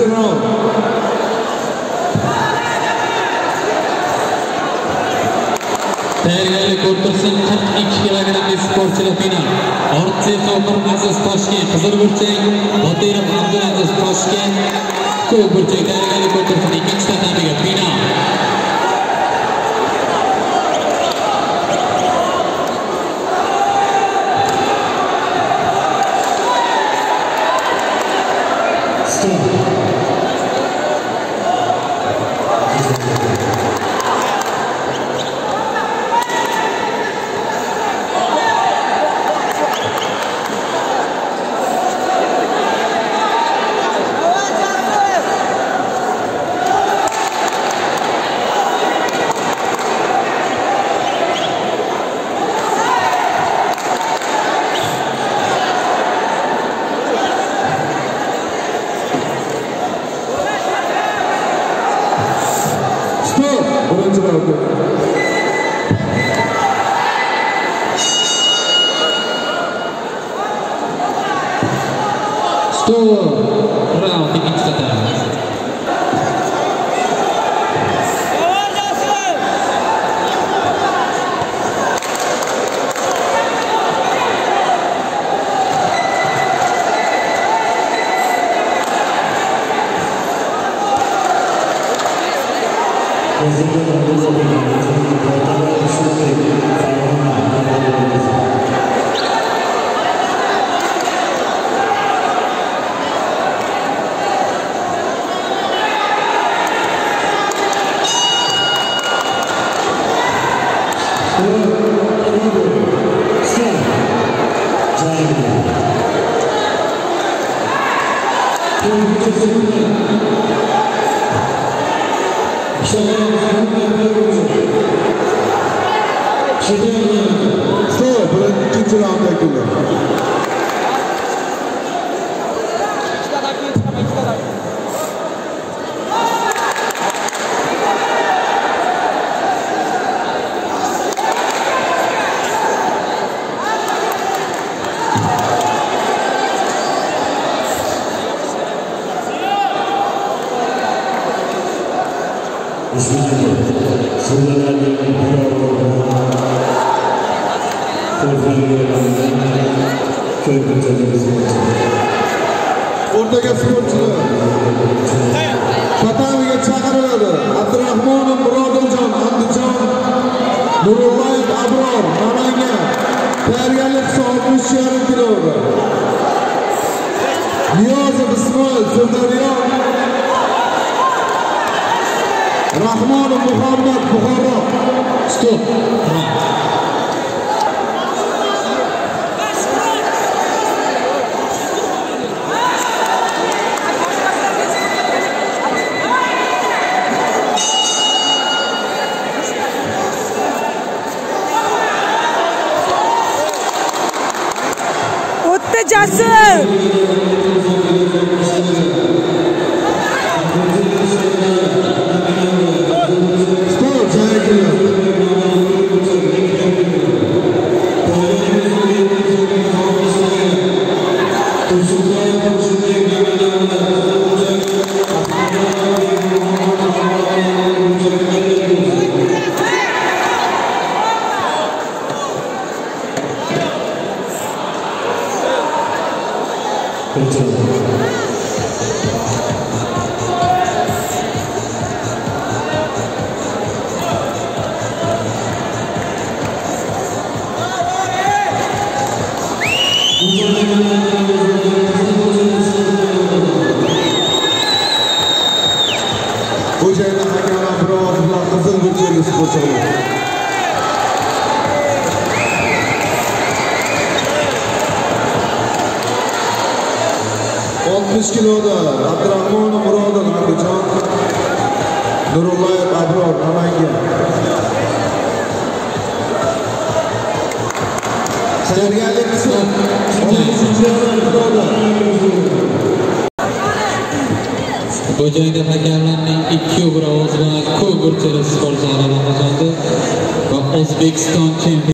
birinchi raund. Tayyorgarlik o'rtasin 42 kilogramli sportchilar final. Ortiqcha Sobir Toshkent, qizil burchak Botirov Abdulaziz Toshkent, ko'k burchak tayyorgarlik o'rtasin ikkinchi tatamiga final. Birinchi raund. Raund ikkinchi tatami. Birinchi raund yakunlandi. O'rtaga sportchilar tatamiga chaqiriladi. Abdurahmonov Murodiljon Andijon, Nurullayev Abror Namangan. Tayyorgarlik 60,5 kilogram. Niyozov Ismoil Sirdaryo, Rahmonov Muhammad Buxoro. Stop. Jasur. Xo'jayinlar hakamlar biroz bilan qizil burchakli sportchilar. 60 kiloda Abdurahmonov Murodov Andijon, Nurullayev Abror Namangan. Tayyorgarlik Xo'jayinlar hakamlarning 2 ovozi bilan ko'p burchakli sportchilar g'alaba qozondi va O'zbekiston chempioni